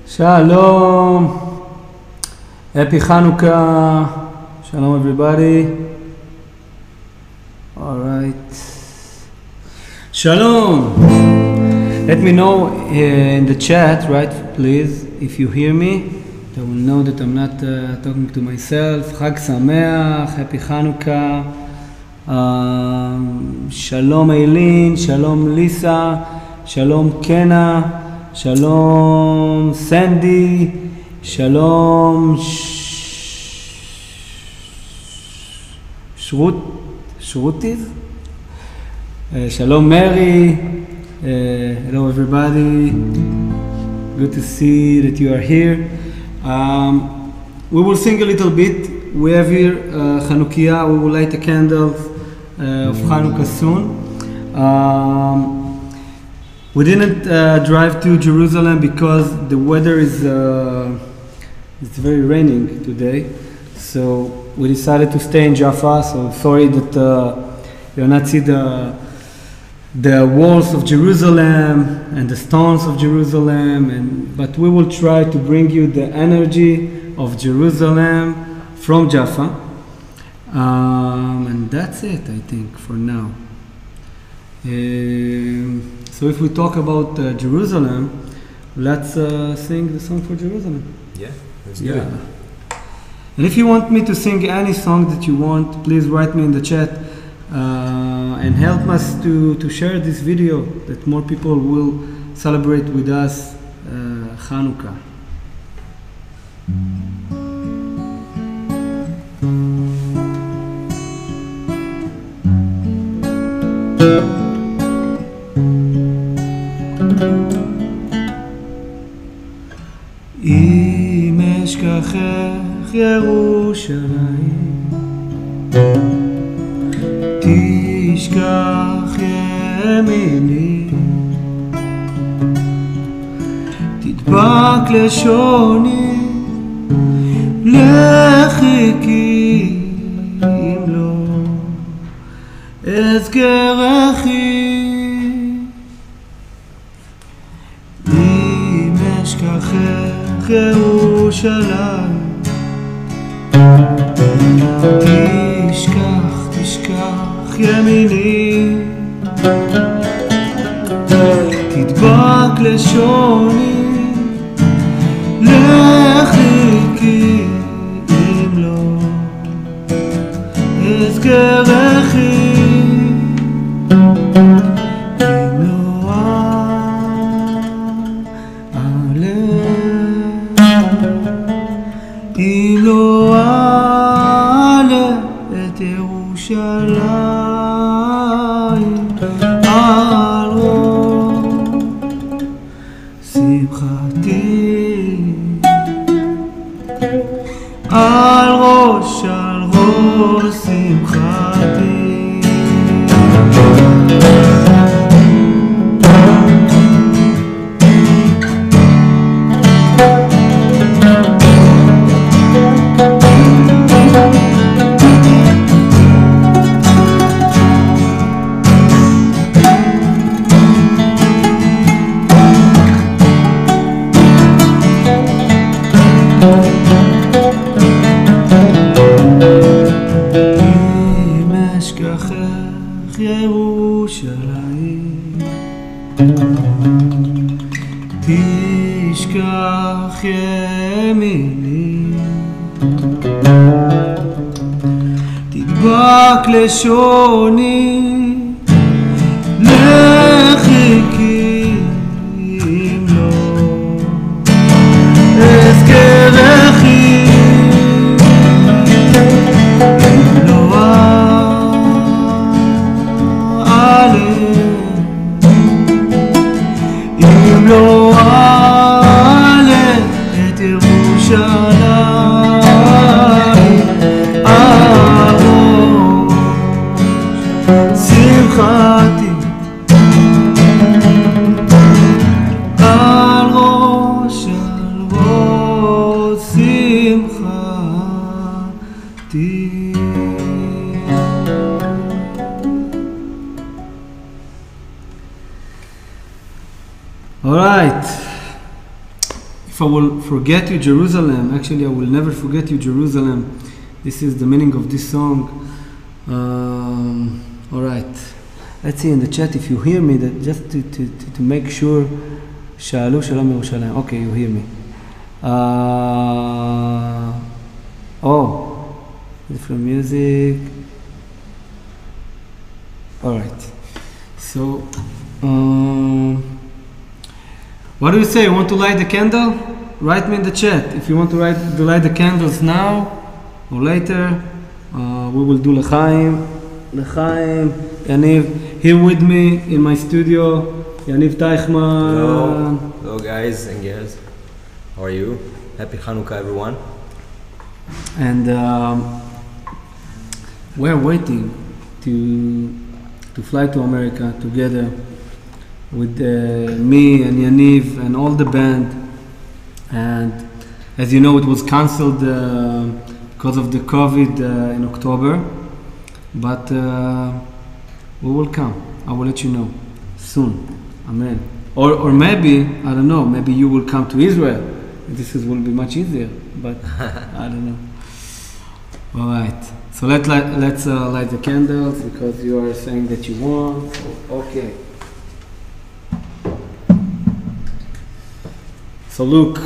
Shalom. Happy Hanukkah. Shalom everybody. All right. Shalom. Let me know in the chat, right, please, if you hear me. I will know that I'm not talking to myself. Chag Sameach. Happy Hanukkah. Shalom Eileen. Shalom Lisa. Shalom Kenna. Shalom Sandy, Shalom Shrutis, Shalom Mary, hello everybody, good to see that you are here. We will sing a little bit. We have here Chanukiah. We will light the candles of Hanukkah soon. We didn't drive to Jerusalem because the weather is it's very raining today, so we decided to stay in Jaffa. So sorry that you'll not see the walls of Jerusalem and the stones of Jerusalem, but we will try to bring you the energy of Jerusalem from Jaffa, and that's it, I think, for now. So if we talk about Jerusalem, let's sing the song for Jerusalem. Yeah, let's do it. And if you want me to sing any song that you want, please write me in the chat and help us to share this video, that more people will celebrate with us Hanukkah. אם אשכחך ירושלים, תשכח ימיני, תדבק לשוני לחיקי, אם לא אזכרכי. אם אשכחך ירושלים, תשכח ימיני, תדבק לשוני לחיקי, אם לא אזכרכי. אם לא אעלה את ירושלים על ראש שמחתי, על ראש שמחתי. ירושלים, תשכח ימיני, תדבק לשוני לחיקי, אם לא אזכרכי. אם לא אעלה את ירושלים על ראש שמחתי, על ראש שמחתי. All right. If I will forget you, Jerusalem, actually I will never forget you, Jerusalem. This is the meaning of this song. All right. Let's see in the chat if you hear me, that just to make sure. Shalu Shalom Yerushalayim. Okay, you hear me. Different music. All right. So, what do you say? You want to light the candle? Write me in the chat if you want to light the candles now or later. We will do L'chaim, Yaniv, here with me in my studio, Yaniv Teichman. Hello guys and girls. How are you? Happy Hanukkah everyone. And we're waiting to fly to America together with me and Yaniv and all the band. And as you know, it was cancelled because of the COVID in October, but we will come. I will let you know soon. Amen. Or maybe, I don't know, maybe you will come to Israel. Will be much easier, but I don't know. All right. So let's light the candles because you are saying that you want. So, okay. So look,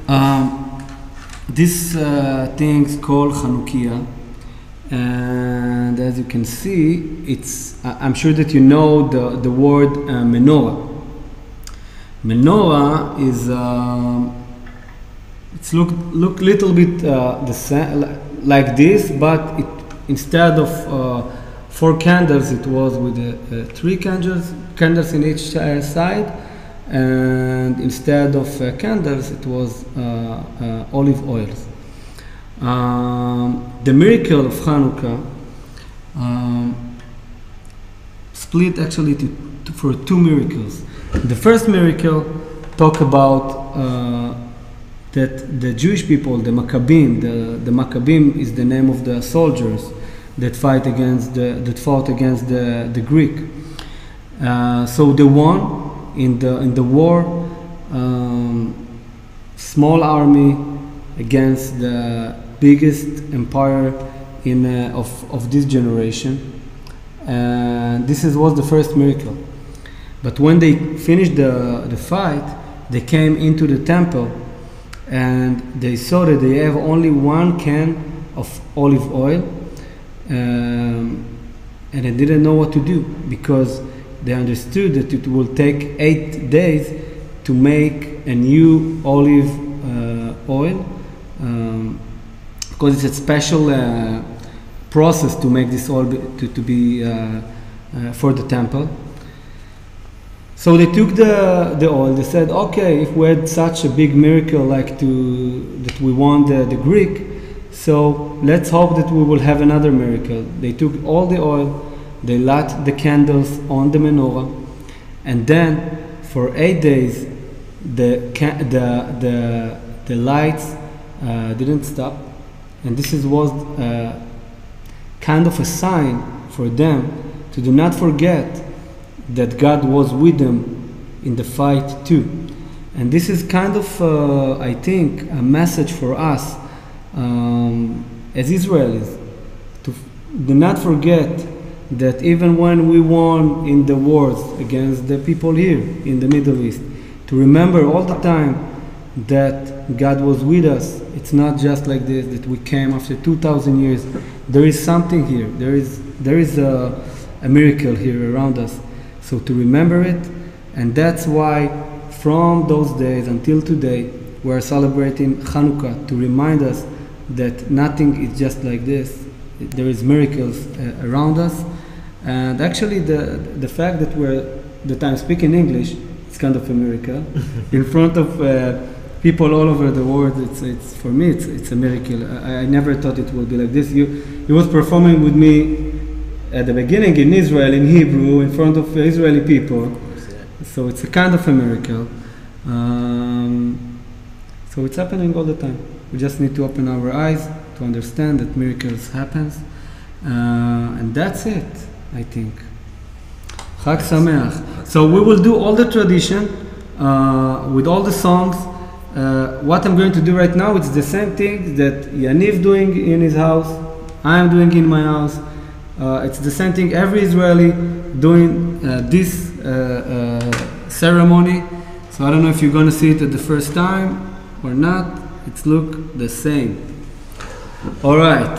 this thing's called Hanukkah, and as you can see, I'm sure that you know the word menorah. Menorah is it's look little bit the same like this, but instead of 4 candles, it was with 3 candles in each side. And instead of candles, it was olive oils. The miracle of Hanukkah split actually for 2 miracles. The first miracle talk about that the Jewish people, the Maccabim, the Maccabim is the name of the soldiers that fought against the Greek. So they won. In the war, small army against the biggest empire of this generation, and this was the first miracle. But when they finished the fight, they came into the temple, and they saw that they have only 1 can of olive oil, and they didn't know what to do because they understood that it will take 8 days to make a new olive oil, because it's a special process to make this oil to be for the temple. So they took the oil. They said, okay, if we had such a big miracle that we won the Greek, so let's hope that we will have another miracle. They took all the oil. They lit the candles on the menorah, and then for 8 days the lights didn't stop, and this was kind of a sign for them to do not forget that God was with them in the fight too. And this is kind of I think a message for us as Israelis to do not forget that even when we won in the wars against the people here in the Middle East, to remember all the time that God was with us. It's not just like this, that we came after 2,000 years. There is something here. There is a miracle here around us. So to remember it, and that's why from those days until today, we are celebrating Hanukkah to remind us that nothing is just like this. There is miracles around us. And actually the fact that I'm speaking English, it's kind of a miracle. In front of people all over the world, it's for me it's a miracle. I never thought it would be like this. He was performing with me at the beginning in Israel in Hebrew in front of Israeli people. So it's a kind of a miracle. So it's happening all the time. We just need to open our eyes to understand that miracles happens, and that's it. I think. Chag Sameach. So we will do all the tradition with all the songs What I'm going to do right now, it's the same thing that Yaniv doing in his house, I'm doing in my house. It's the same thing every Israeli doing this ceremony. So I don't know if you're going to see it at the first time or not. It's look the same. All right.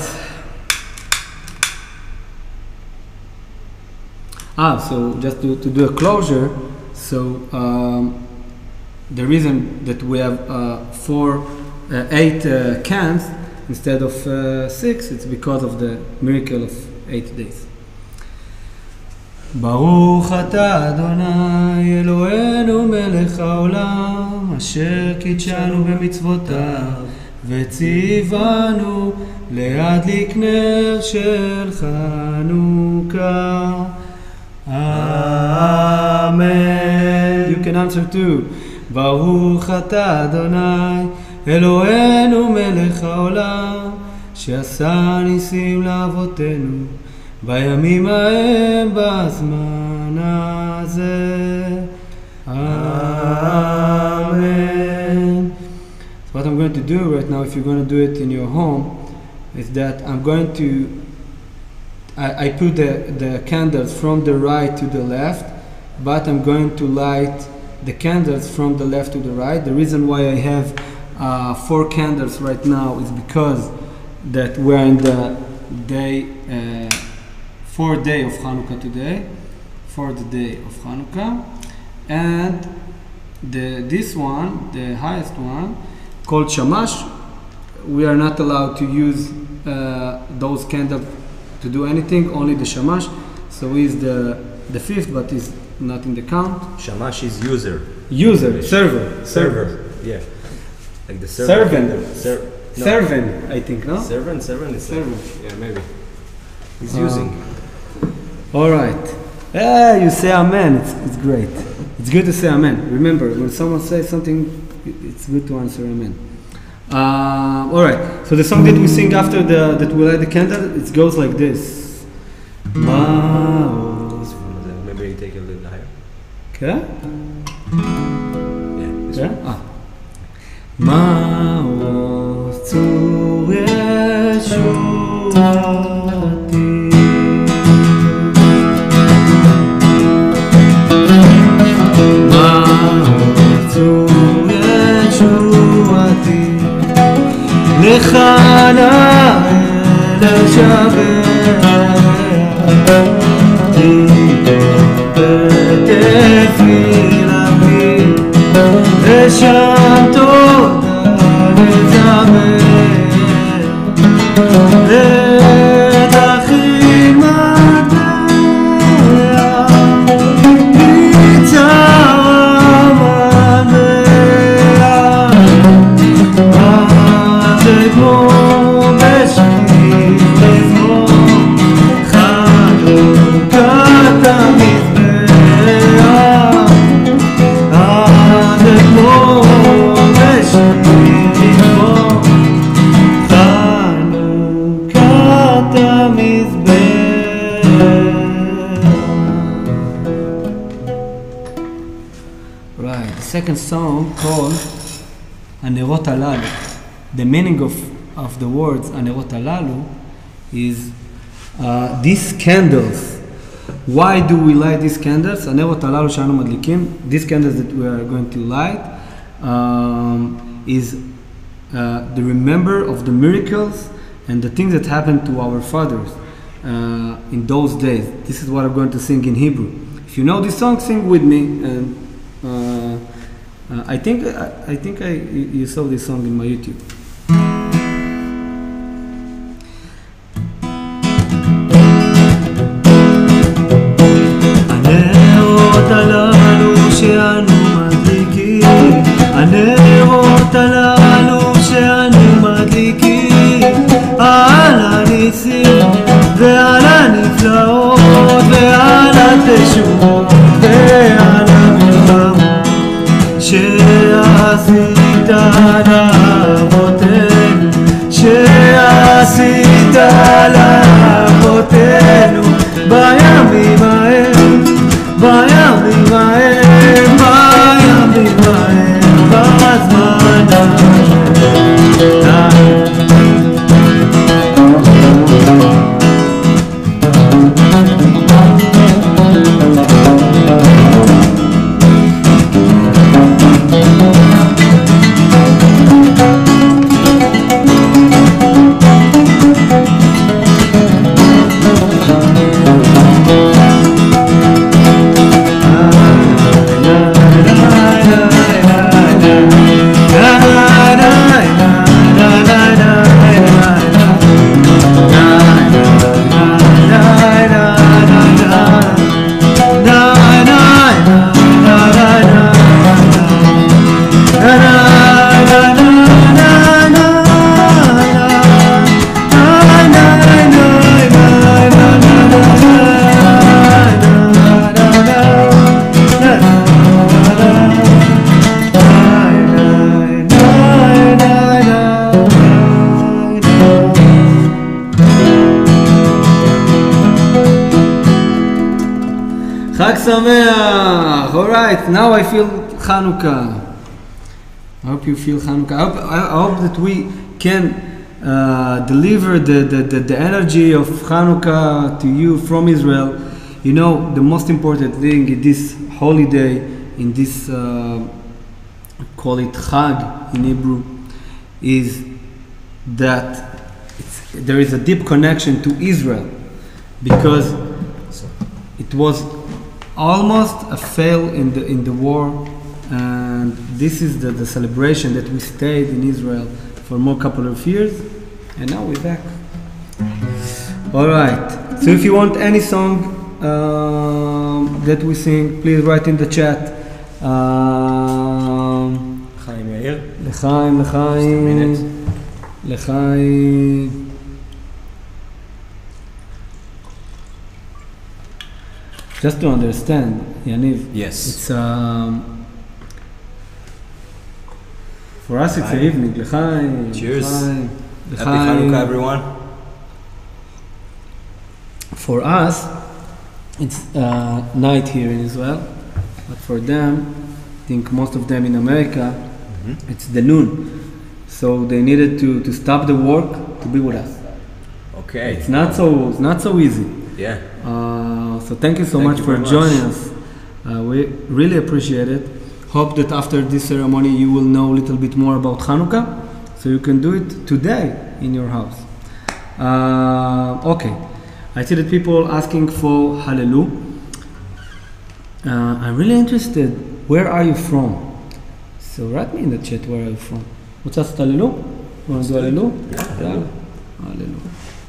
So just to do a closure. So the reason that we have 8 cans instead of 6, it's because of the miracle of 8 days. ברוך אתה אדוני אלוהינו מלך העולם אשר קידשנו במצוותיו וציוונו להדליק נר של חנוכה. Amen. You can answer too. ברוך אתה אדוני אלוהינו מלך העולם שעשה ניסים לאבותינו בימים ההם בזמן הזה. Amen. So what I'm going to do right now, if you're going to do it in your home, is that I'm going to I put the candles from the right to the left, but I'm going to light the candles from the left to the right. The reason why I have 4 candles right now is because that we're in the day 4th day of Hanukkah today, 4th day of Hanukkah, and this one, the highest one, called Shamash, we are not allowed to use those candles to do anything, only the Shamash. So he's the 5th, but he's not in the count. Shamash is user. Server. Yeah. Like the servant. Servant, I think, no? Servant is servant. Yeah, maybe. He's using. All right. You say amen. It's great. It's good to say amen. Remember, when someone says something, it's good to answer amen. All right. So the song that we sing after that we light the candle, it goes like this. Maybe you take it a little higher. Okay. Yeah. This one. Ma'oz tzur yeshuvati Ma'oz tzur yeshuvati Lecha na'el el-shaveh בתפילתי ושם תודה לזמר את אחים מטבע ניצר המנבע אז אגמור בשביל לזמור חנוכת המזבח עד אגמור בשביל לזמור חנוכת המזבח. Right, the second song called הנרות הללו. The meaning of the words הנרות הללו is these candles. Why do we light these candles? הנרות הללו שאנו מדליקים, these candles that we are going to light is the remember of the miracles and the things that happened to our fathers in those days. This is what I'm going to sing in Hebrew. If you know this song, sing with me. And I think you saw this song in my YouTube. הנרות הללו שאנו מדליקים, הנרות הללו שאנו מדליקים, על הניסים ועל הנפלאות ועל התשובות ועל המלחמות שעשית לאבותינו, שעשית לאבותינו בימים ההם, בימים ההם, בימים ההם, בזמן Chag Sameach! Alright, now I feel Hanukkah. I hope you feel Hanukkah. I hope that we can deliver the energy of Hanukkah to you from Israel. You know, the most important thing in this holiday, in this, call it Chag in Hebrew, is that there is a deep connection to Israel, because it was almost a fail in the war, and this is the celebration that we stayed in Israel for more couple of years, and now we're back. All right. So if you want any song that we sing, please write in the chat. Chaim Yair. L'chaim, l'chaim, l'chaim. Just to understand, Yaniv. Yes. It's for us. It's an evening. L'chaim. Cheers. L'chaim, Happy Hanukkah, everyone. For us, it's night here in Israel, but for them, I think most of them in America, it's the noon. So they needed to stop the work to be with us. Okay. It's not so easy. Yeah. So thank you so much for joining us. We really appreciate it. Hope that after this ceremony you will know a little bit more about Hanukkah, so you can do it today in your house. Okay, I see that people asking for Hallelujah. I'm really interested. Where are you from? So write me in the chat, where are you from? What's up, Hallelujah? You want to do Hallelujah? Yeah. Hallelujah.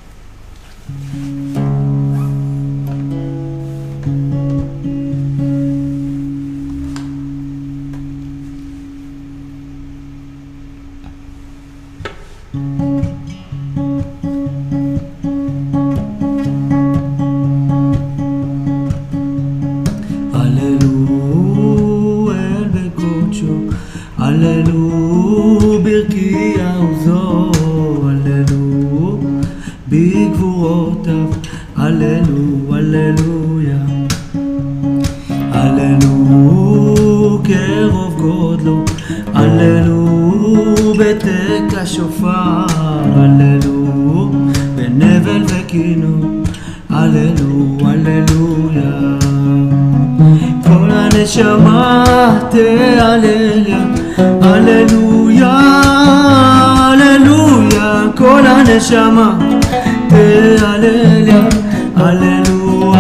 Shama, Hallelujah, Hallelujah,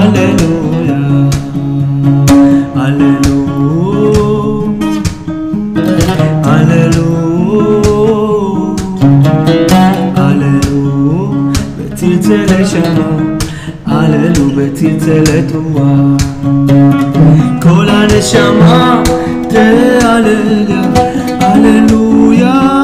Hallelujah, Hallelujah, Hallelujah, Hallelujah, Betiltele Shama, Hallelujah, Betiltele Tuwa, Kol HaNeshama, Hallelujah, Hallelujah.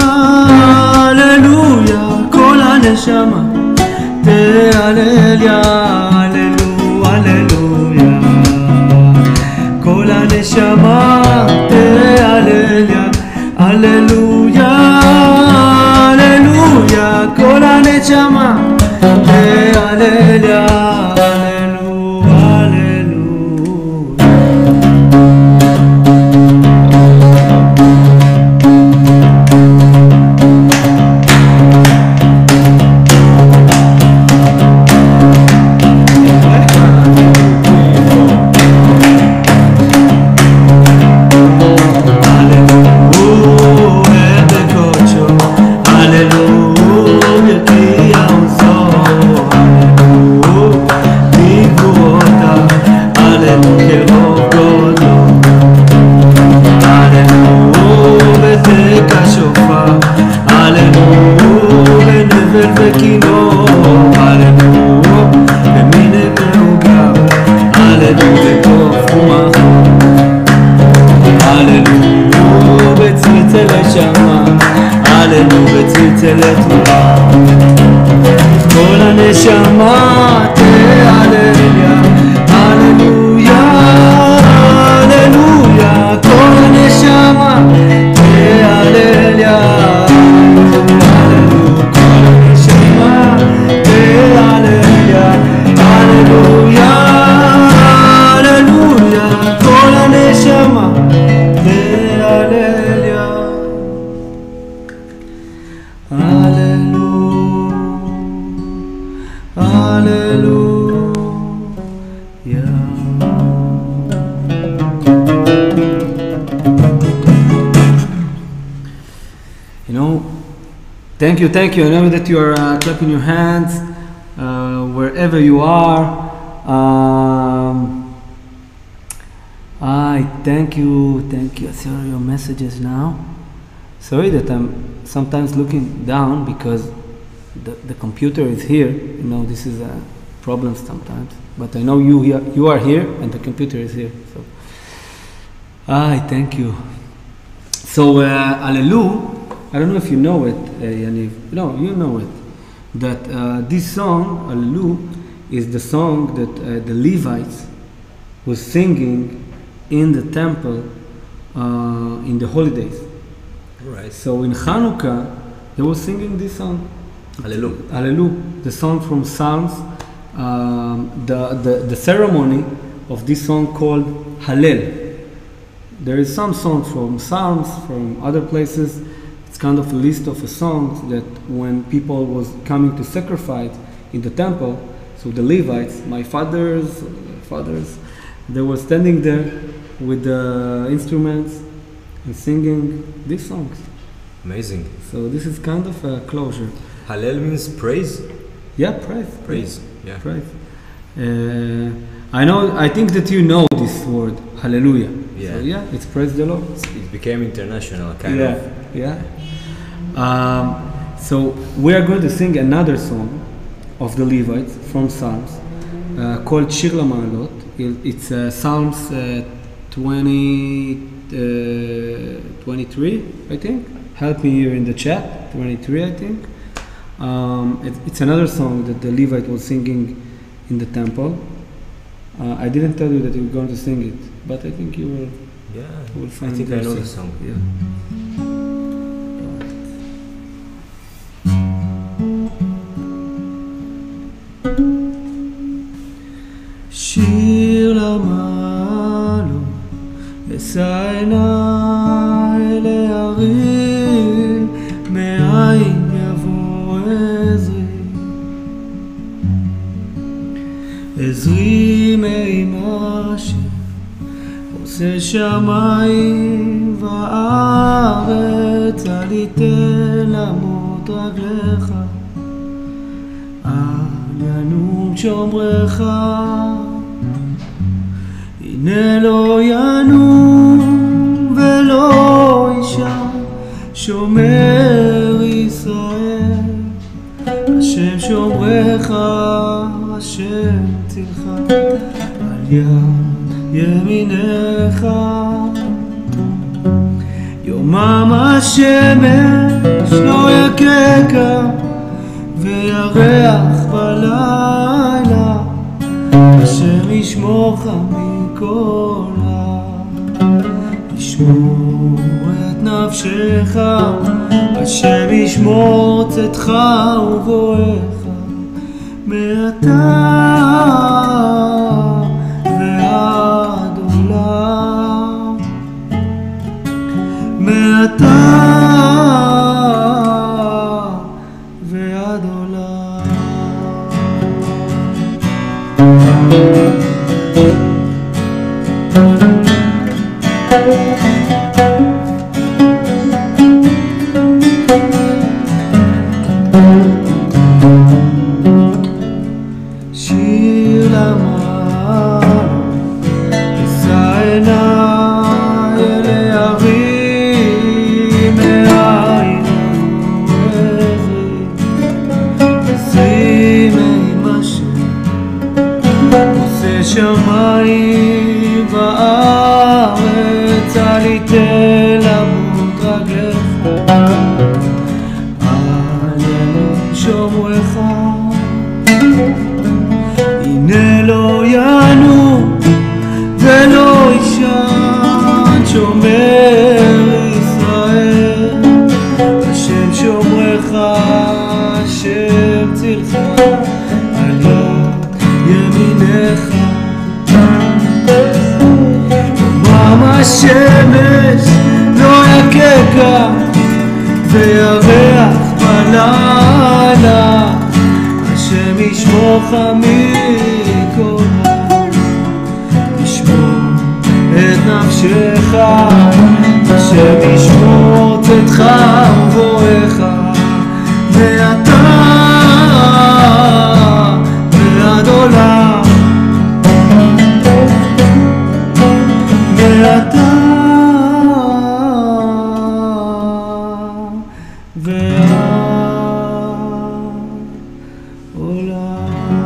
Neshama, te Hallelujah, Hallelujah, Kol HaNeshama, te Hallelujah, Hallelujah, Hallelujah, Kol HaNeshama, te Hallelujah, Hallelujah. הללו בנבל וכינור, הללו במיני מעוגב, הללו בתוך ומחר, הללו בצלצלי שמה, הללו בצלצלי תורה, כל הנשמה תהלליה, הללויה, הללויה, כל הנשמה תהלליה, הללויה, כל הנשמה תהלליה, הללויה, הללויה, כל הנשמה תהלליה, הללויה, הללויה. You know, thank you. I know that you are clapping your hands wherever you are. I thank you. I see all your messages now. Sorry that I'm sometimes looking down because the computer is here. You know, this is a problem sometimes. But I know you are here and the computer is here. So I thank you. So Hallelujah. I don't know if you know it, Yaniv. No, you know it. That this song, Hallelujah, is the song that the Levites was singing in the temple in the holidays. Right. So in Hanukkah, they were singing this song. Hallelujah. Hallelujah, the song from Psalms. The ceremony of this song called Hallel. There is some songs from Psalms, from other places. It's kind of a list of songs that when people was coming to sacrifice in the temple, so the Levites, my fathers, they were standing there with the instruments and singing these songs. Amazing. So this is kind of a closure. Hallel means praise? Yeah, praise. Praise, yeah. Praise. I think that you know this word, hallelujah. Yeah. So yeah, it's praise the Lord. It became international, kind of. Yeah. So we are going to sing another song of the Levites from Psalms called Shir LaMa'alot. It's Psalms 23, I think. Help me here in the chat. 23, I think. It's another song that the Levite was singing in the temple. I didn't tell you that you were going to sing it, but I think you will. Yeah, will find I think I know the song. Yeah. שיר למעלות, אשא עיניי להרים, מאין יבוא עזרי. עזרי מעם אשר עושה שמיים וארץ, אל יתן למוט רגליך, אל ינום שומרך. הנה לא ינום ולא ישן, שומר ישראל, השם שומרך, השם צלך, על יד ימינך. יומם השמש לא יככה, וירח בלילה, השם ישמורך מכל רע. ישמור את נפשך, השם ישמור צאתך ובואך, מעתה ועד עולם, מעתה ועד עולם. שיר למעלות, השמש לא יקקה וירח בלילה, השם ישמורך מכל רע, ישמור את נפשך, השם ישמור צאתך ובואך מעתה ועד עולם, מעתה ועד עולם.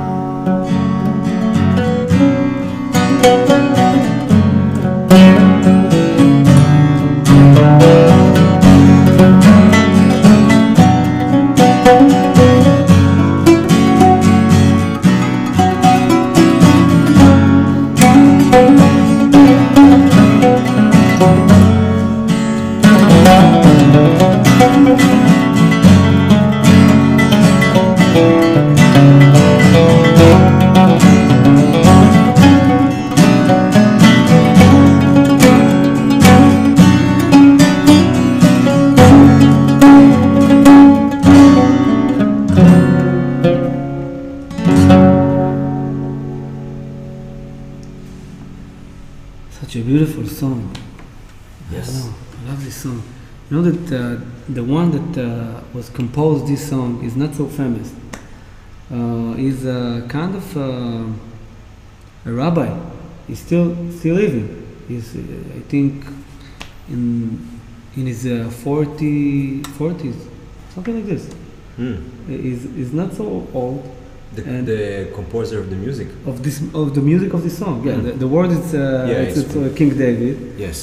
Such a beautiful song. Yes. I love this song. You know that the one that was composed this song is not so famous. He's kind of a rabbi. He's still living. He's I think in his 40s, something like this. He's not so old. The composer of the music. Of the music of this song. Yeah, the word is King David. Yes.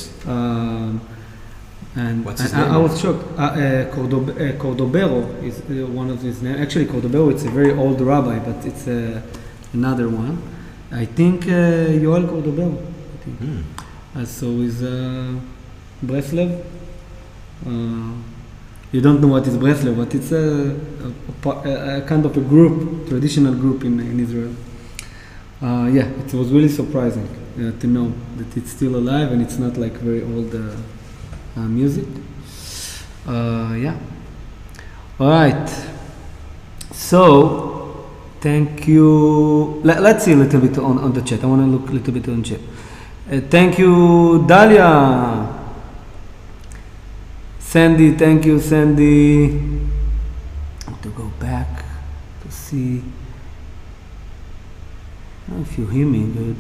And what's his I name? was shocked. Cordobero is one of his names. Actually, Cordobero, it's a very old rabbi, but it's another one. I think Yoel Cordobero. I think. So is Breslev. You don't know what is Breslev, but it's a kind of a group, traditional group in Israel. It was really surprising to know that it's still alive and it's not like very old music. All right. So, thank you. Let's see a little bit on the chat. I want to look a little bit on the chat. Thank you, Dalia. Sandy, thank you, Sandy. I have to go back to see. I don't know if you hear me good.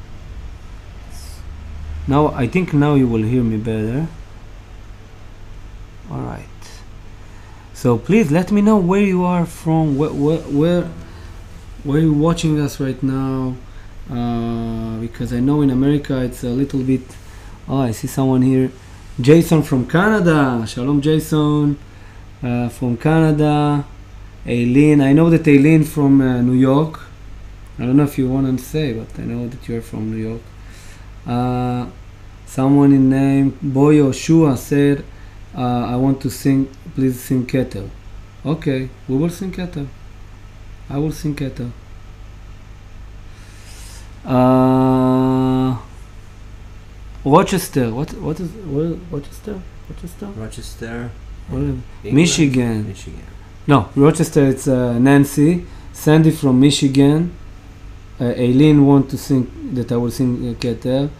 Now, I think now you will hear me better. All right. So please let me know where you are from, where you're watching us right now, because I know in America it's a little bit. Oh, I see someone here. Jason from Canada. Shalom, Jason. From Canada. Aileen. I know that Aileen from New York. I don't know if you want to say, but I know that you're from New York. Someone in name Boyo Shua said, I want to sing, please sing Keter. Okay, we will sing Keter. I will sing Keter. Rochester. What is Rochester? Rochester. Michigan. No, Rochester. It's Nancy. Sandy from Michigan. Aileen want to sing that I will sing Keter.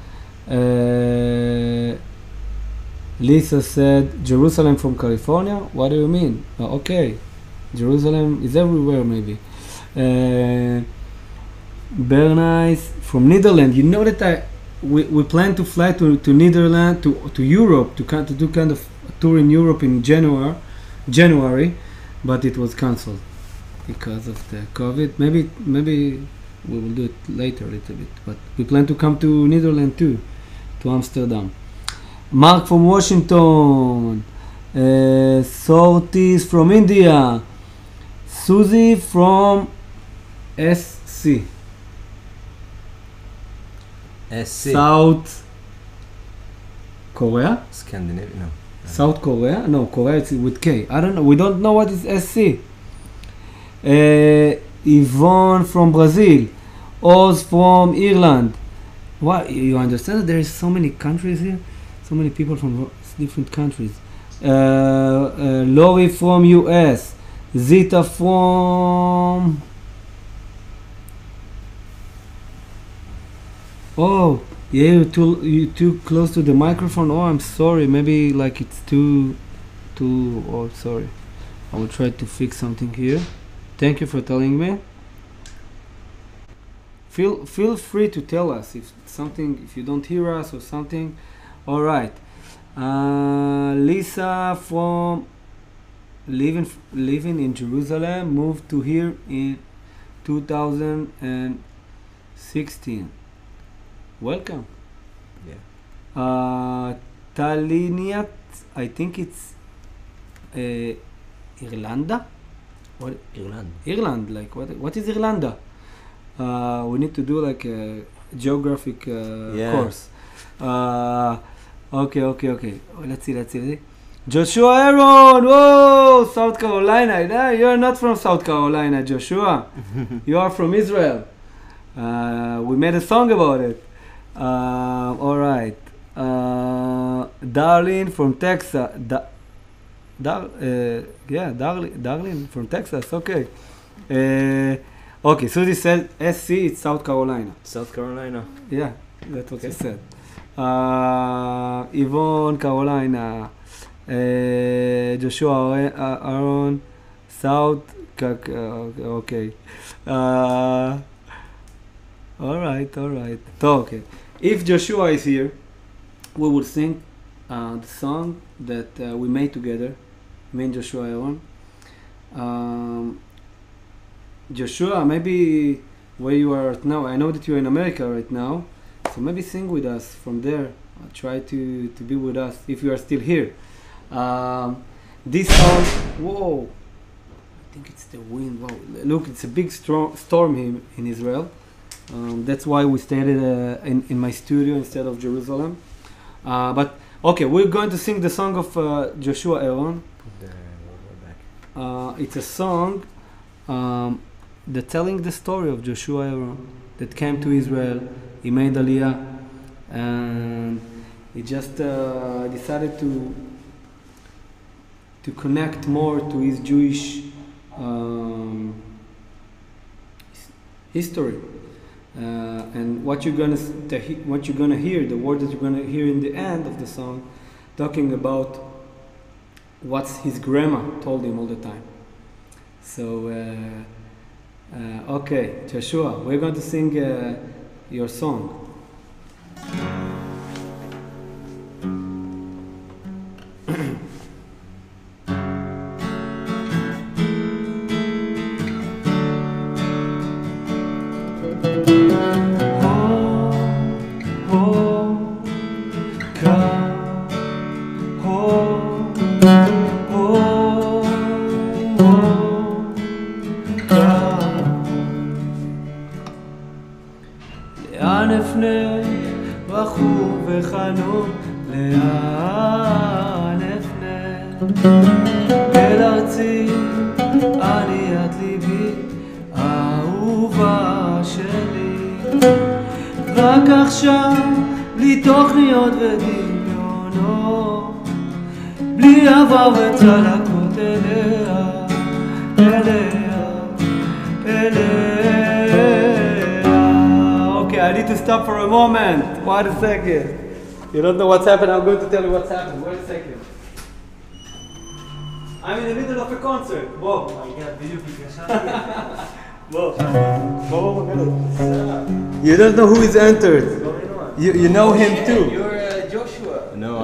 Lisa said Jerusalem from California. What do you mean? Okay, Jerusalem is everywhere maybe. Bernice from Netherlands. You know that we plan to fly to Netherlands to Europe to do kind of a tour in Europe in January, but it was cancelled because of the COVID. Maybe we will do it later a little bit, but we plan to come to Netherlands too, to Amsterdam. Mark from Washington, Sortis from India, Susie from SC. South Korea? Scandinavia? No. South Korea? No, Korea is with K. I don't know. We don't know what is SC. Yvonne from Brazil. Oz from Ireland. What? You understand that there is so many countries here? So many people from different countries. Lori from US. Zita from... Oh, yeah, you're too close to the microphone. Oh, I'm sorry. Maybe like it's too... Oh, sorry. I will try to fix something here. Thank you for telling me. Feel free to tell us if you don't hear us or something. All right. Lisa from living in Jerusalem moved to here in 2016. Welcome. Yeah. Taliniat, I think it's Irlanda. What? Ireland. Like what is Irlanda? We need to do like a geographic course. Okay. Oh, let's see. Joshua Aaron, whoa, South Carolina. No, you're not from South Carolina, Joshua. You are from Israel. We made a song about it. All right. Darlene from Texas. Darlene from Texas. Okay. Okay, Susie said SC, it's South Carolina. South Carolina. Yeah, that's what she said. Yvonne, Carolina. Joshua, Aaron, South. Okay. All right. Okay. If Joshua is here, we will sing the song that we made together, me and Joshua Aaron. Joshua, maybe where you are right now, I know that you're in America right now, so maybe sing with us from there. Try to be with us if you are still here. This song, whoa, I think it's the wind. Wow, look, it's a big storm here in Israel. That's why we stayed in my studio instead of Jerusalem. But okay, we're going to sing the song of Joshua Aaron. It's a song that telling the story of Joshua Aaron that came to Israel. He made Aliyah, and he just decided to connect more to his Jewish history. And what you're gonna hear, the word that you're gonna hear in the end of the song, talking about what his grandma told him all the time. So, okay, Joshua, we're going to sing your song. אל ארצי, עניית ליבי, אהובה שלי. רק עכשיו, בלי תוכניות ודמיונות, בלי עבר וצלקות אליה, אליה, אליה. Okay, I need to stop for a moment. Wait a second. You don't know what's happened, I'm going to tell you what's happened. Wait a second. I'm in the middle of a concert. Whoa. Oh my God, בדיוק התקשרתי. Whoa. You don't know who is entered. You know him too. You're Joshua. No.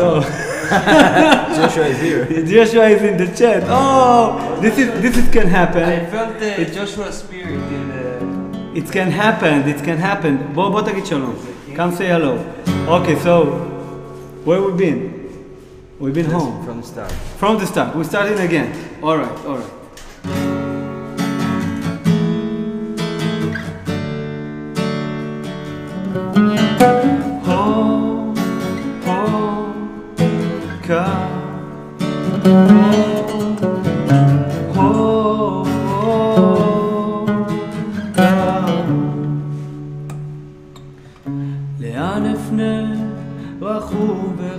Joshua is here. Joshua is in the chat. Oh, this can happen. I felt Joshua's spirit in the... It can happen. בוא תגיד שלום. Come say hello. Okay, so where we been? We've been home. From the start. From the start. We're starting again. All right. לאן אפנה רחום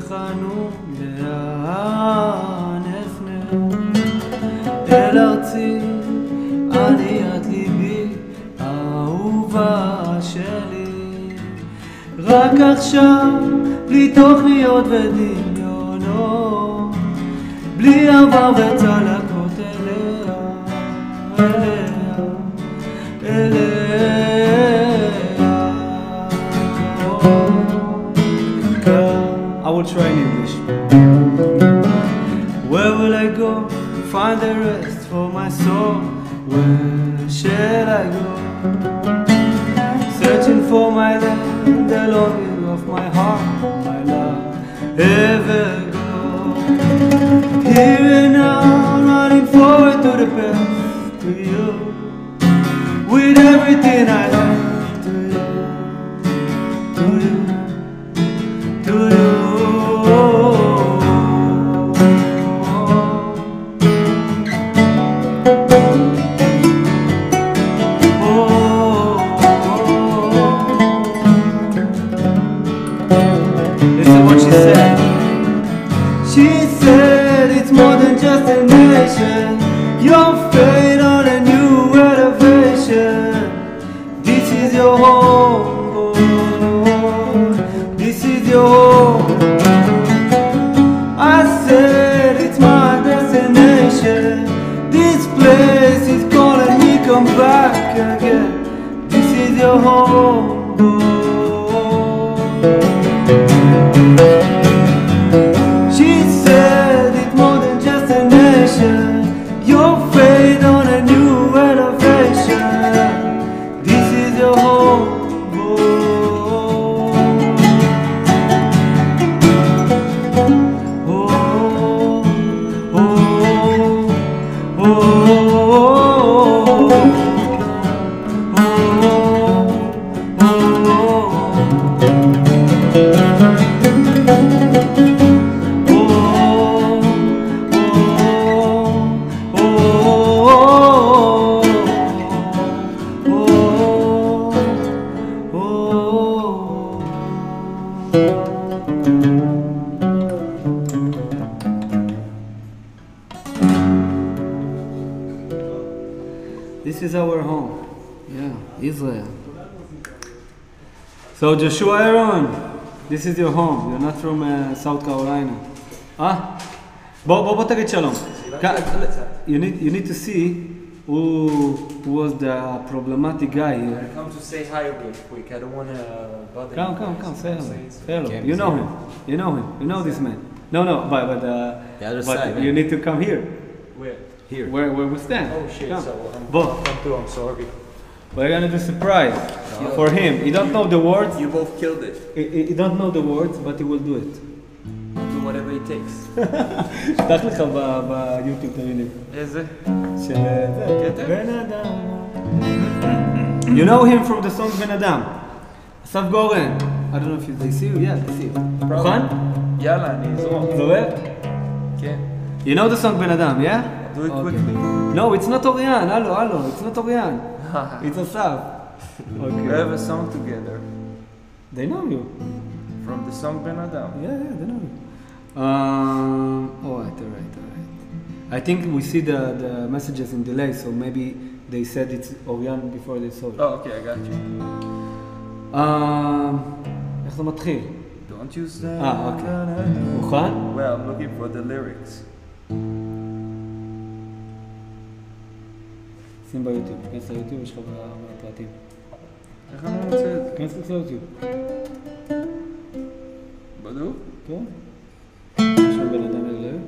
אל ארצי, עניית ליבי, אהובה שלי. רק עכשיו, בלי תוכניות ודמיונות, בלי עבר וצלקות אליה, אליה, אליה. I will try in English. Where will I go to find the rest for my soul? Where shall I go? Searching for my land, the longing of my heart, my love, ever go. Here and now, running forward to the past, to you, with everything I have, to you, to you, to you. She said it's more than just a nation. Your fate on a new elevation. This is your home, Lord. This is your home. I said it's my destination. This place is calling me, come back again. This is your home, Lord. She said it's more than just a nation. Your fate on a new elevation. This is your home, oh, oh, oh, This is our home. Yeah, Israel. So Joshua Aaron, this is your home. You're not from South Carolina. בוא תגיד שלום. You need to see who was the problematic guy here. I come to say hi real quick. I don't want to bother you. Come, say hello. Say hello. You know him. You know this man. No, but The other but side, you man. need to come here. Where? Here. Where we stand. Oh shit, Come. so I'm Both. come too, I'm sorry. We're gonna do surprise for him. He don't know the words. You both killed it. He don't know the words, but he will do it. Do whatever it takes. שלח לך ביוטיוב את המילים. איזה? של זה, בן אדם. You know him from the song בן אדם. אסף גורן. I don't know if they see you. Yeah, they see you. מוכן? יאללה, אני אזרום. זורק? כן. You know the song בן אדם, yeah? Do it Okay. quickly. No, it's not Orion. Hello, it's not Orion. It's Asaf. We Okay. have a song together They know you. from the song Ben Adam. Yeah, they know you. Alright. I think we see the messages in delay, so maybe they said it's Orion before they saw it. Oh, okay, I got you. איך זה מתחיל? Don't you say אוקיי. מוכן? Well, I'm looking for the lyrics. שים ביוטיוב, תכנס ליוטיוב, יש לך בפרטים. איך אני רוצה את זה? תכנס ליוטיוב. בדוק? כן? יש לך בן אדם ללב?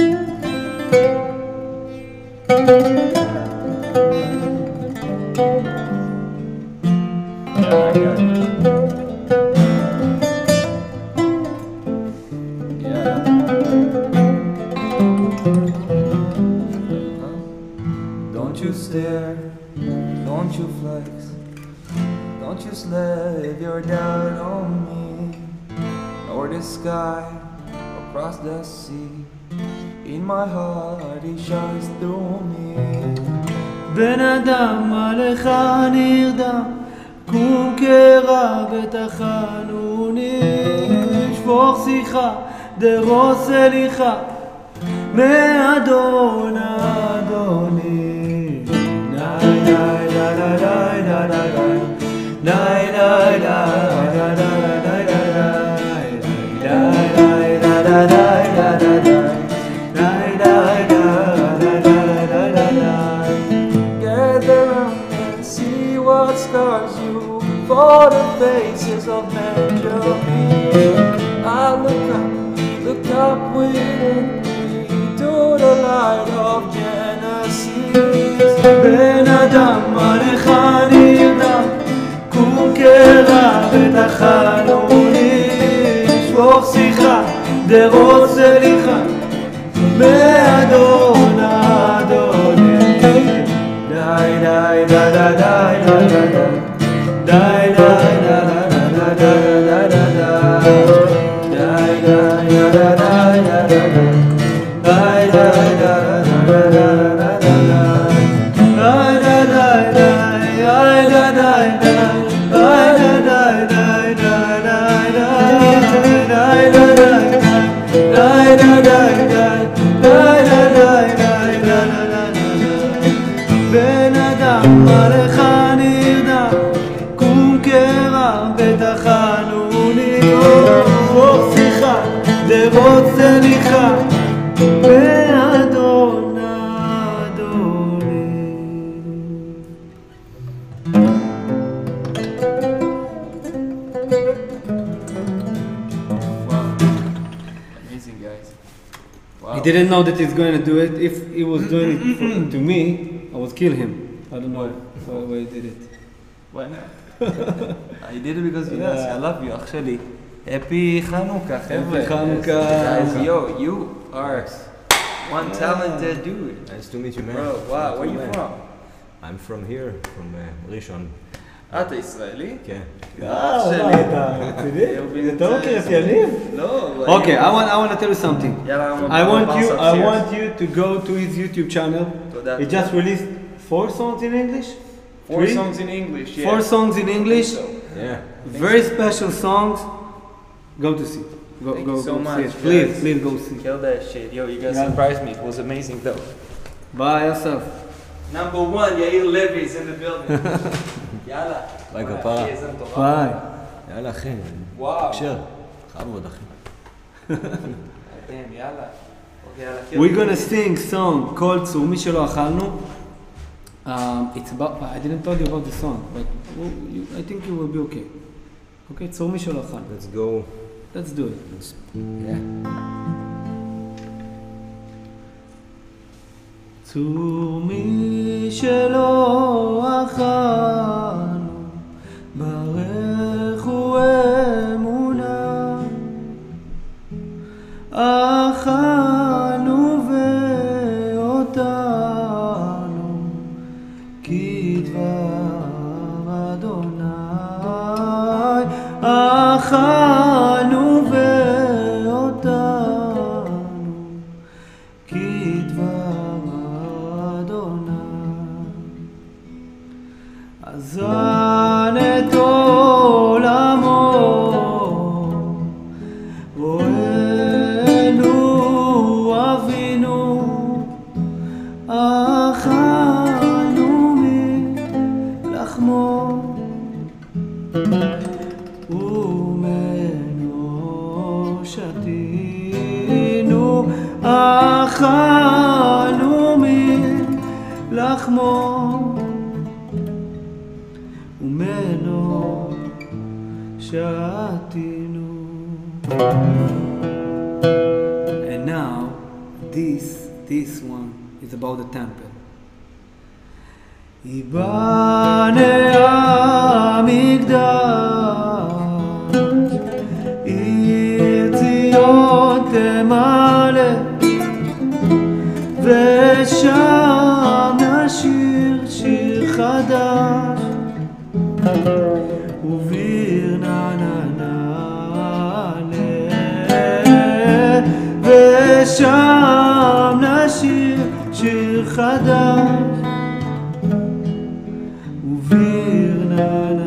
Yeah, I got it. Don't you stare, don't you flex, don't you slave your doubt on me, nor the sky across the sea. In my heart he shines through me. בן אדם עליך נרדם, קום קרע בתחנוני, שפוך שיחה, דרוס סליחה, מאדון אדון. saw the faces of Benjamin. I look up within me to the light of Genesis. Ben Adam עליך נרדם, קום קרע ותחנוני, שפוך שיחה דרות סליחה, מאדון אדוני. די די די די די די די די בן אדם עליך נרדם, קום קרע ותחנוני, שפוך שיחה דרות סליחה, מאדון אדוני. Amazing, guys. Wow. He didn't know that he's going to do it. If he was doing it to me, I would kill him. I don't know why he did it. Why not? I did it because yes, I love you, actually. Happy Hanukkah, חבר'ה. Happy Hanukkah. Guys, yo, you are one talented dude. Nice to meet you, man. Bro, wow, where you from? I'm from here, from Rishon. אתה ישראלי? כן. אתה לא מכיר את יניב? לא. Okay, I want to tell you something. יאללה, I want you to go to his YouTube channel. תודה. He just released 4 songs in English. 4 songs in English, yeah. 4 songs in English. Yeah. Very special songs. Go to see. Thank you so much, see it. Please, guys. please go see. Kill that shit. Yo, you guys Yeah. surprised me. It was amazing though. Bye yourself. Number 1, Yair Levi is in the building. יאללה. ביי כפרה. איזה מטורף. Bye. יאללה אחי, וואו. הקשר. חמוד אחי. יאללה. אוקיי, יאללה. We're gonna sing song called צומי שלא אכלנו. It's about, I didn't tell you about the song, but I think you will be okay. Okay, צומי שלא אכלנו. Let's go. Let's do it. Yeah. צומי שלא אכלנו, ברכו אמונה, אכלנו ואותנו, כדבר אדוני, אכלנו ואותנו, כדבר אזן את עולמו, רואינו אבינו, אכלנו מלחמו, וממנו שתינו, אכלנו מלחמו, ומנו שתינו. And now this one is about the temple. ייבנה המקדש, עיר ציון תמלא, ושם נשיר שיר חדש, וביר נעלה, ושם נשיר שיר חדש, וביר נעלה.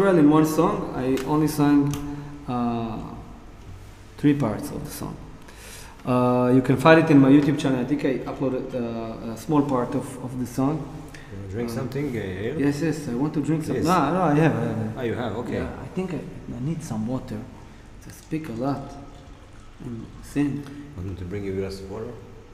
several in one song. I only sang 3 parts of the song. You can find it in my YouTube channel. I think I uploaded a small part of the song. You wanna drink something, Yair? Yes, I want to drink some. Yes. No, I have. Ah, you have, okay. Yeah, I think I need some water to speak a lot and sing. Want me to bring you a glass of water?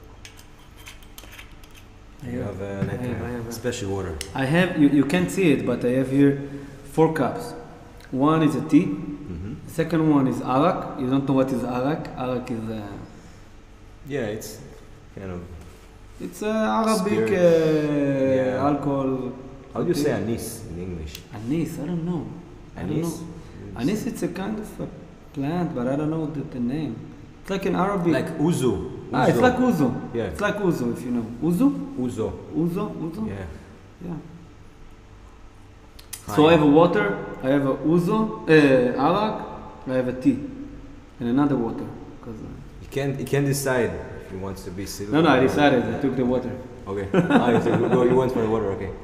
I You have a special water. I have, you can't see it, but I have here 4 cups. One is a tea. Mm-hmm. The second one is arak. You don't know what is arak? Arak is Yeah, it's kind of... it's Arabic Yeah. alcohol. How do you say anise in English? Anise, I don't know. Anise? Anise, it's a kind of a plant, but I don't know the name. It's like in Arabic. Like uzu. It's like uzo. Yeah. It's like uzo, if you know. Uzo? Uzo. Uzo? Yeah. Yeah. So I have a water, I have a uzo, arak, I have a tea, and another water. He can't decide if he wants to be silver. No, I decided. I took the water. Okay. You went for the water, okay.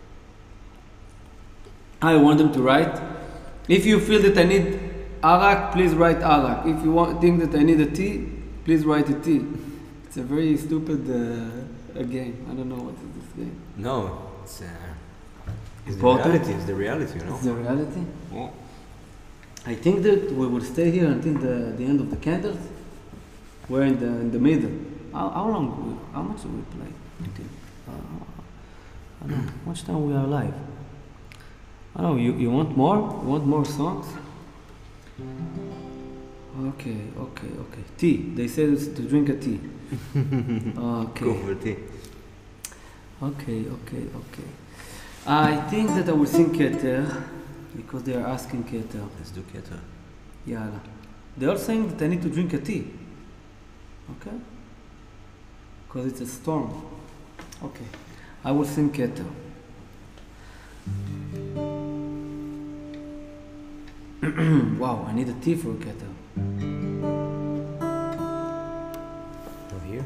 I want them to write. If you feel that I need arak, please write arak. If you think that I need a tea, please write a tea. It's a very stupid game. I don't know what is this game. No, it's the Important. reality. It's the reality, you know. It's the reality. Yeah. I think that we will stay here until the end of the candles. We're in the middle. How long? How much do we play? Until I don't know. How much time we are live? I don't know. You want more? You want more songs? Okay. Tea. They said it's to drink a tea. Okay. Go for tea. Okay. I think that I will sing Keter because they are asking Keter. Let's do Keter. Yalla. They are saying that I need to drink a tea. Okay? Because it's a storm. Okay. I will sing Keter. Wow, I need a tea for Keter. Over here?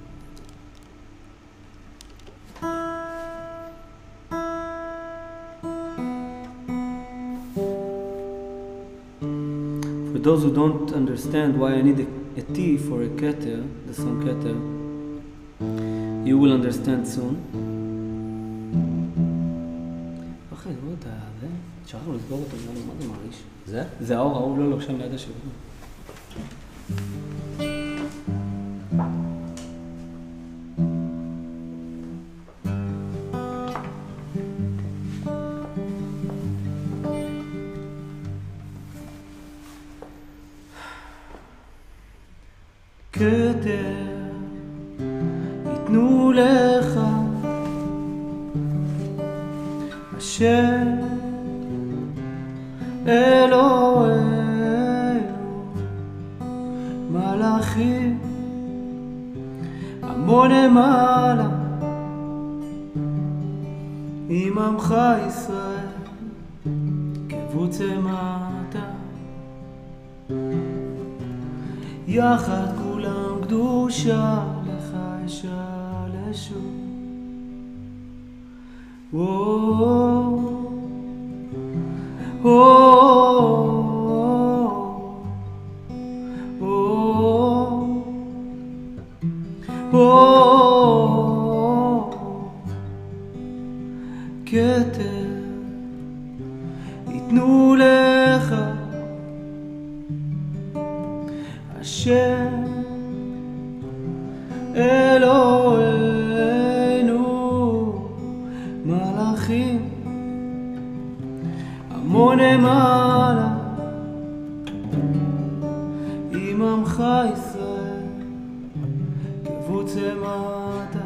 For those who don't understand why I need a tea for a Keter, the song Keter, you will understand soon. אחי, לא יודע, זה... שכחנו לסגור אותו, מה זה מרעיש? זה? זה האור, ההוא לא, שם ליד השבוע. כתר יתנו לך אשר אלוהינו מלאכים המון למעלה עם עמך ישראל קבוץ מטה יחד כולם קדושה לך ישלשו כתר יתנו לך אשר אלוהינו מלאכים המון למעלה עם עמך ישראל קבוץ מטה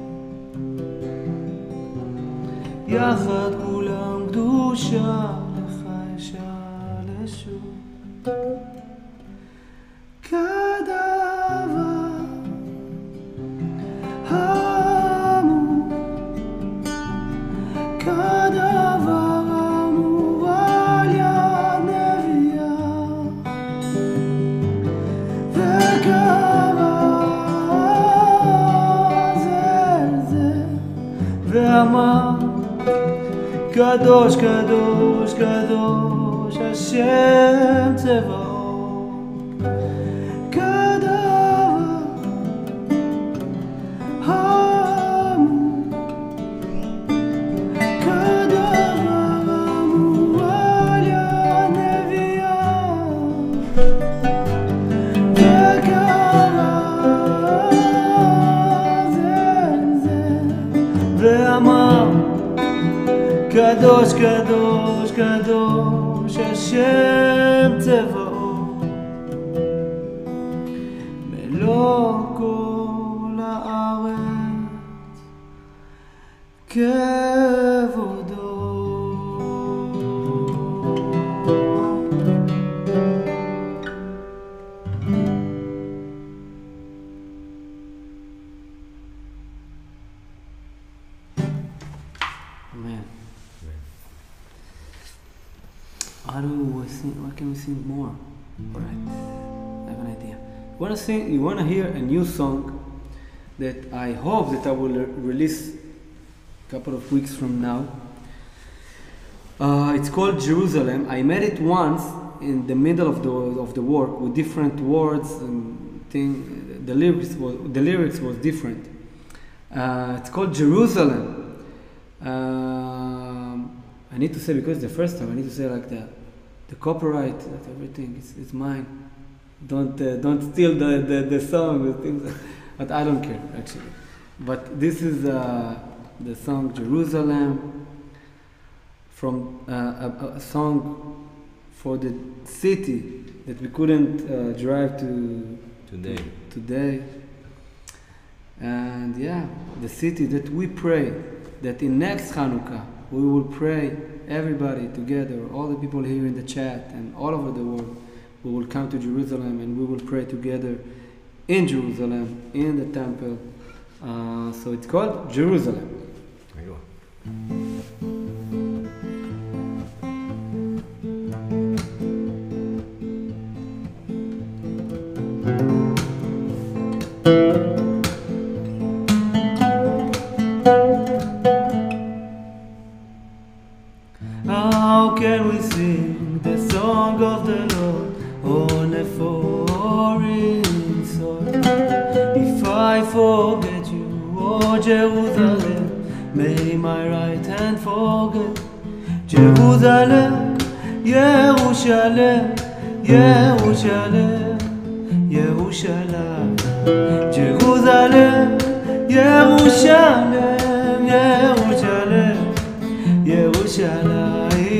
יחד כולם קדושה לך ישלשו כדבר אמור על יד נביאה וקרא זה ואמר כדבר קדוש, קדוש, קדוש, השם צבאות. כדבר אמור, כדבר אמור על הנביאה, וקרא זה ואמר קדוש, קדוש, קדוש, השם צבאות, מלוא כל הארץ כבודו. Amen. How do we sing? What can we sing more? All right, I have an idea. You wanna hear a new song that I hope that I will release a couple of weeks from now. It's called Jerusalem. I made it once in the middle of the work with different words and thing. The lyrics was different. It's called Jerusalem. I need to say, because the first time I need to say like that. The copyright, that everything is mine. Don't steal the song, the things. But I don't care actually. But this is the song Jerusalem, from a song for the city that we couldn't drive to today. And yeah, the city that we pray that in next Hanukkah we will pray, everybody together, all the people here in the chat and all over the world, we will come to Jerusalem and we will pray together in Jerusalem, in the temple. So it's called Jerusalem. How can we sing the song of the Lord on a foreign soil? If I forget you, oh Jerusalem, may my right hand forget. Jerusalem, Yerushalem, Yerushalem, Yerushalem, Jerusalem, Yerushalem, Yerushalem, Yerushalem.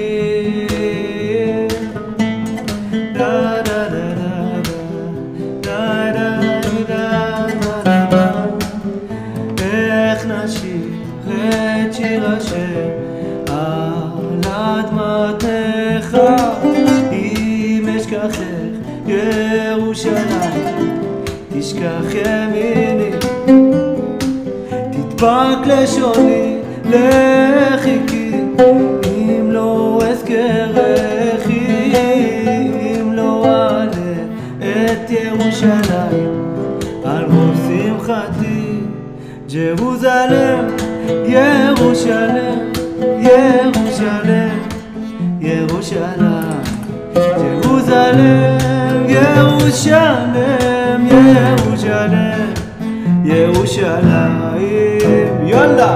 איך נשיר את שיר השם על אדמתך, אם אשכחך ירושלים, תשכח ימיני, תדבק לשוני לחיקי, אם לא אזכרך, אם לא אעלה את ירושלים על ראש שמחתי. Jerusalem, Yerushalem, Yerushalem, Yerushalem, Jerusalem, Yerushalem, Yerushalem, Yerushalem, Yalla.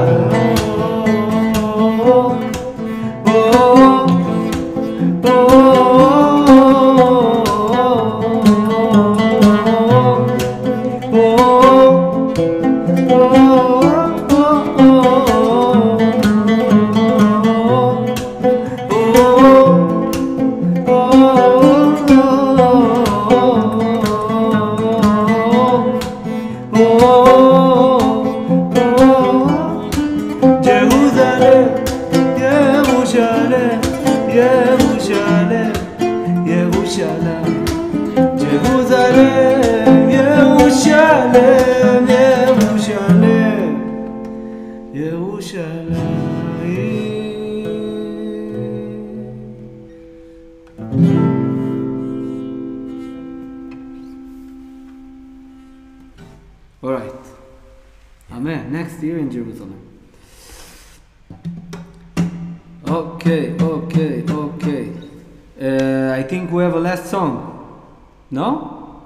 All right. Amen. Next year in Jerusalem. Oh, Okay. I think we have a last song. No?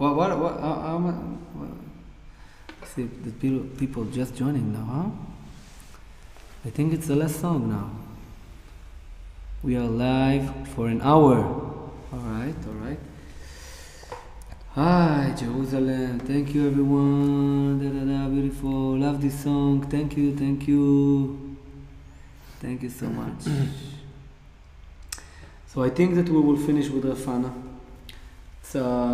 See, the people just joining now, huh? I think it's the last song now. We are live for an hour. Alright. Hi, Jerusalem. Thank you, everyone. Beautiful. Love this song. Thank you. Thank you so much. So I think that we will finish with Rafana. It's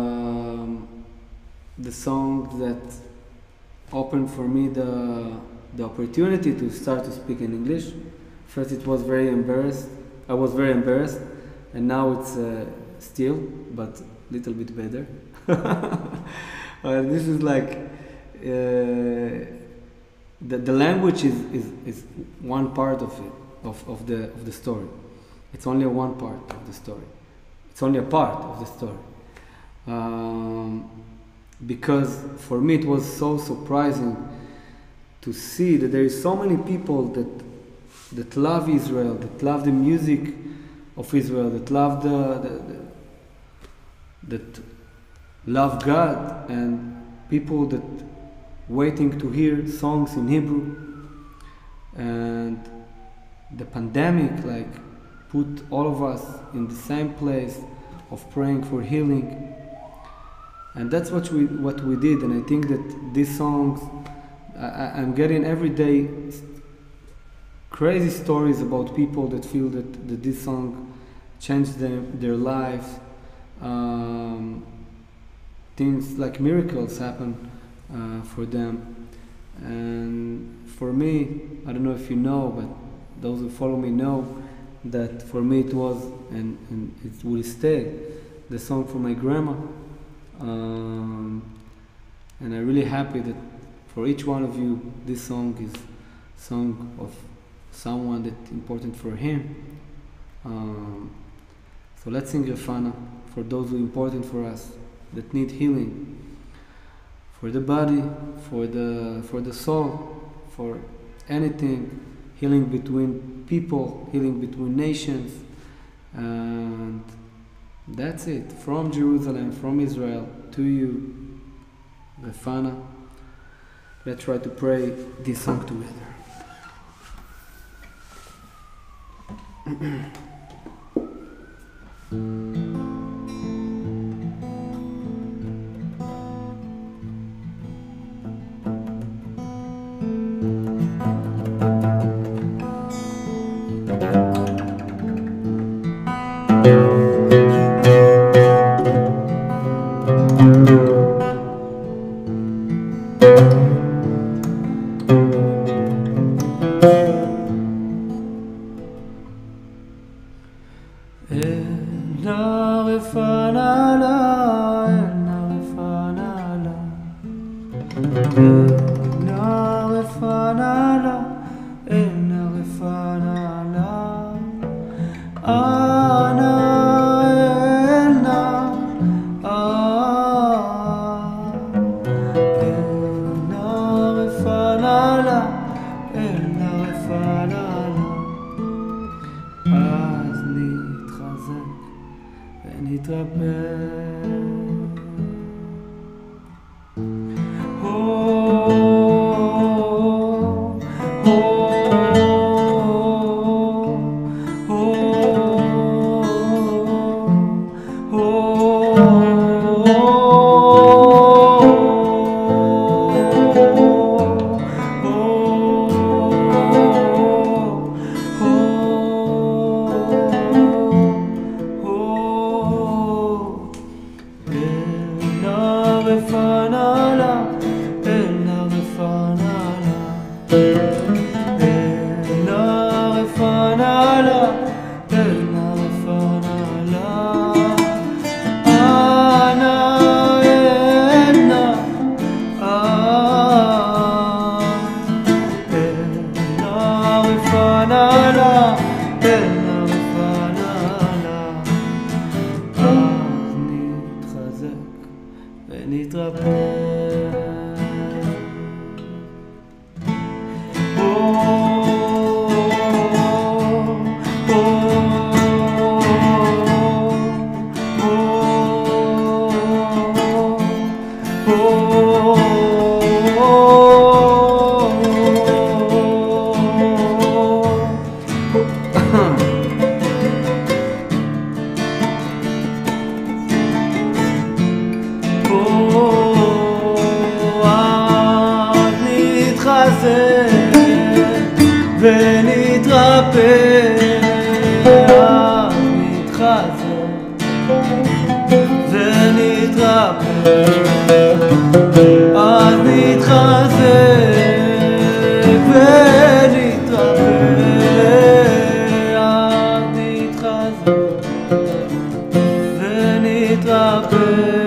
the song that opened for me the opportunity to start to speak in English. First it was very embarrassed. I was very embarrassed, and now it's still, but little bit better. This is like the language is one part of it, of the story. It's only one part of the story. It's only a part of the story. Because for me it was so surprising to see that there is so many people that love Israel, that love the music of Israel, that love that love God, and people that waiting to hear songs in Hebrew. And the pandemic put all of us in the same place of praying for healing, and that's what we did. And I think that these songs, I'm getting every day crazy stories about people that feel that this song changed their lives. Things like miracles happen for them. And for me, I don't know if you know, but those who follow me know that for me it was, and it will stay, the song for my grandma. And I'm really happy that for each one of you, this song is song of someone that's important for him. So let's sing Rafana for those who are important for us, that need healing, for the body, for the soul, for anything, healing between people, healing between nations. And that's it, from Jerusalem, from Israel to you, Rafana. Let's try to pray this song together. Oh ונתרפא, אז נתחזק ונתרפא, אז נתחזק ונתרפא, אז נתחזק ונתרפא.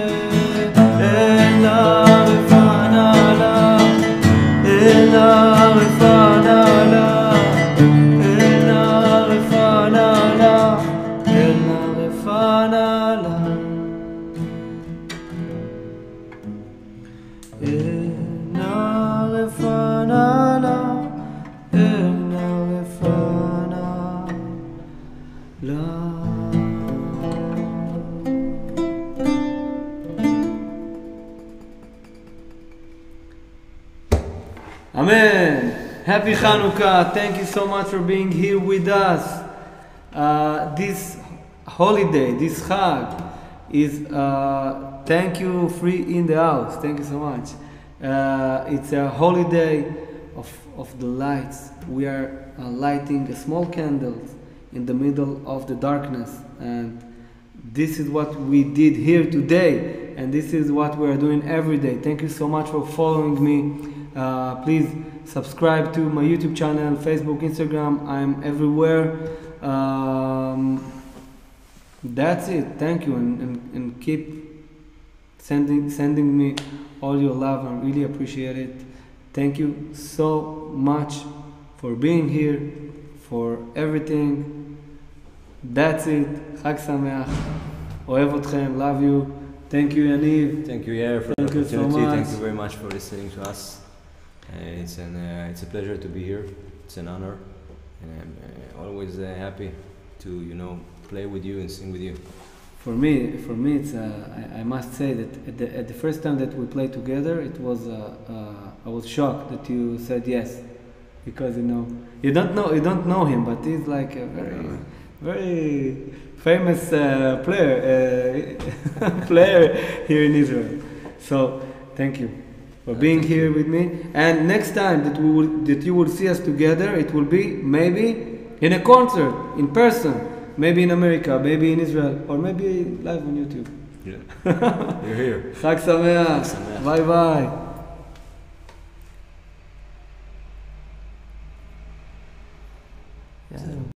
Amen. Happy Hanukkah. Thank you so much for being here with us. This holiday, this Chag, is thank you free in the house. Thank you so much. It's a holiday of the lights. We are lighting a small candles in the middle of the darkness, and this is what we did here today, and this is what we are doing every day. Thank you so much for following me. Please subscribe to my YouTube channel, Facebook, Instagram. I'm everywhere. That's it. Thank you, and keep sending me all your love. I really appreciate it. Thank you so much for being here, for everything. That's it. Chag Sameach. אוהב אתכם. Love you. Thank you, Yaniv. Thank you, Yair, for the Thank you so opportunity. much. Thank you very much for listening to us. It's a pleasure to be here. It's an honor, and I'm always happy to play with you and sing with you. For me, it's I must say that at the first time that we played together, it was I was shocked that you said yes, because you don't know him, but he's like a very famous player here in Israel. So thank you for being here with me. And next time that you will see us together, it will be maybe in a concert, in person, maybe in America, maybe in Israel, or maybe live on YouTube. Yeah. You're here. Chag Sameach. Bye bye.